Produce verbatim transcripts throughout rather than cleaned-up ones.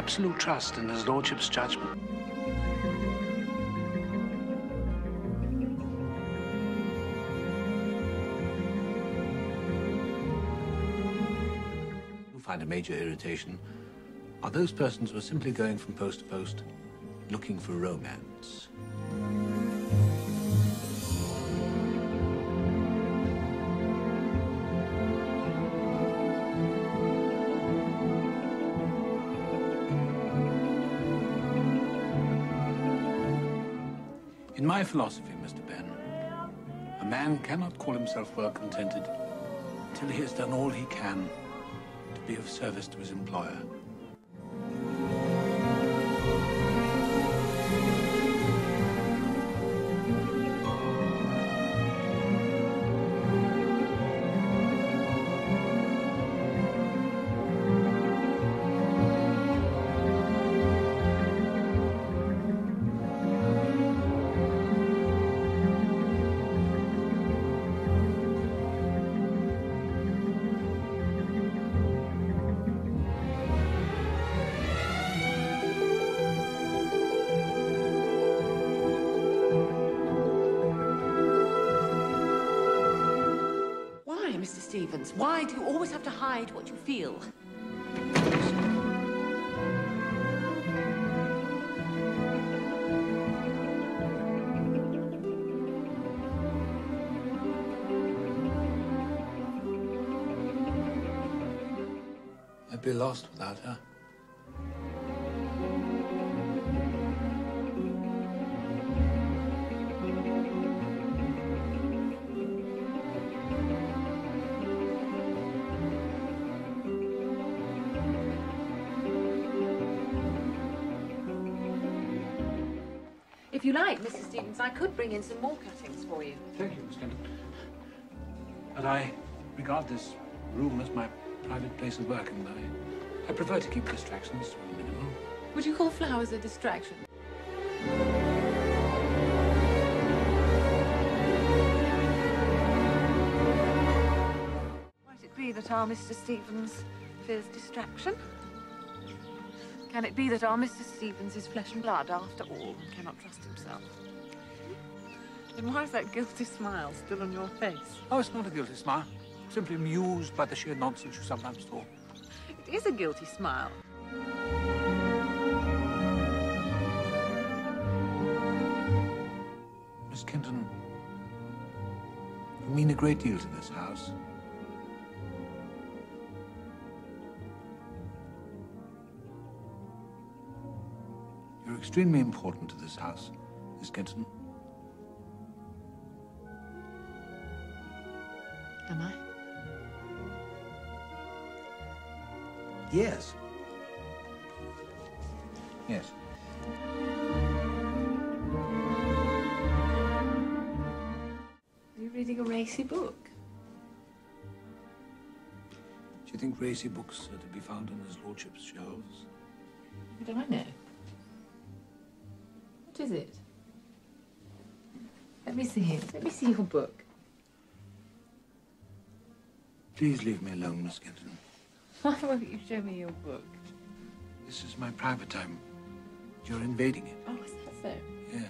absolute trust in his lordship's judgment. You find a major irritation are those persons who are simply going from post to post looking for romance. In my philosophy, Mister Ben, a man cannot call himself well contented until he has done all he can to be of service to his employer. Mister Stevens, why do you always have to hide what you feel? I'd be lost without her. If you like, Missus Stevens, I could bring in some more cuttings for you. Thank you, Miss Kenton. But I regard this room as my private place of work, and I, I prefer to keep distractions to a minimum. Would you call flowers a distraction? Might it be that our Mister Stevens fears distraction? Can it be that our Mister Stevens is flesh and blood after all and cannot trust himself? Then why is that guilty smile still on your face? Oh, it's not a guilty smile. I'm simply amused by the sheer nonsense you sometimes talk. It is a guilty smile. Miss Kenton, you mean a great deal to this house. You're extremely important to this house, Miss Kenton. Am I? Yes. Yes. Are you reading a racy book? Do you think racy books are to be found on his lordship's shelves? How do I know? What is it? Let me see it. Let me see your book. Please leave me alone, Miss Kenton. Why won't you show me your book? This is my private time. You're invading it. Oh, is that so? Yeah.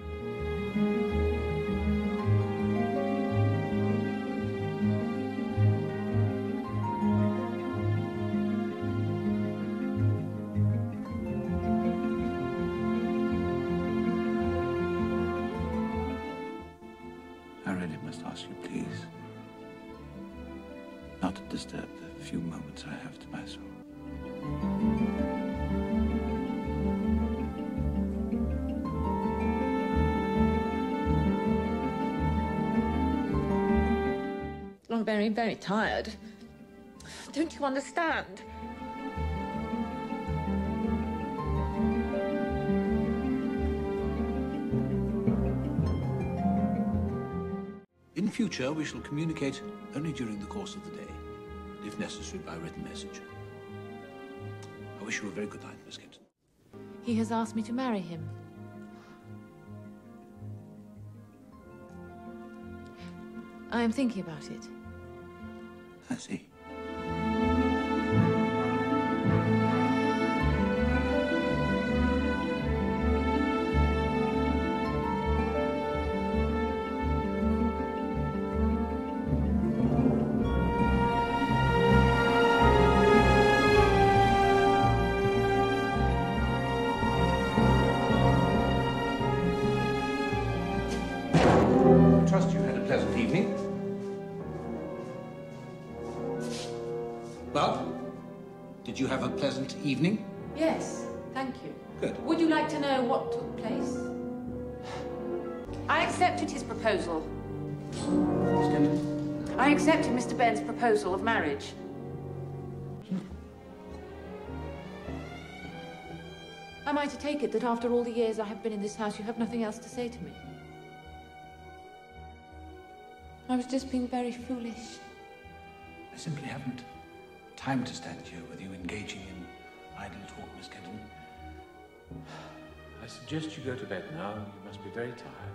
I really must ask you, please, not to disturb the few moments I have to myself. I'm very, very tired. Don't you understand? In future, we shall communicate only during the course of the day, if necessary by written message. I wish you a very good night, Miss Kenton. He has asked me to marry him. I am thinking about it. I see. Did you have a pleasant evening? Yes, thank you. Good. Would you like to know what took place? I accepted his proposal. Miss Kendall? I accepted Mister Benn's proposal of marriage. Am I to take it that after all the years I have been in this house, you have nothing else to say to me? I was just being very foolish. I simply haven't time to stand here with you engaging in idle talk, Miss Kenton. I suggest you go to bed now. You must be very tired.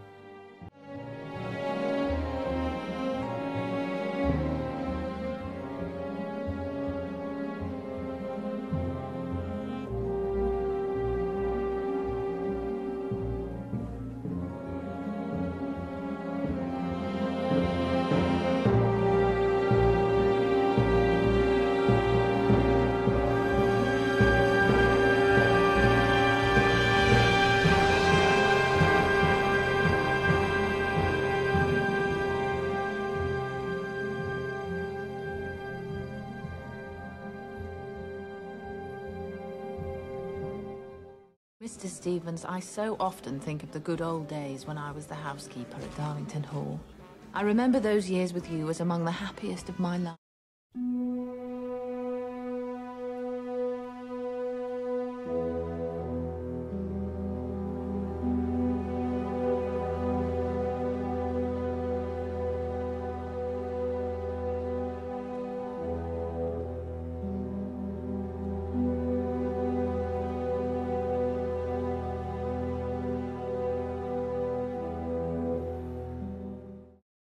Mister Stevens, I so often think of the good old days when I was the housekeeper at Darlington Hall. I remember those years with you as among the happiest of my life.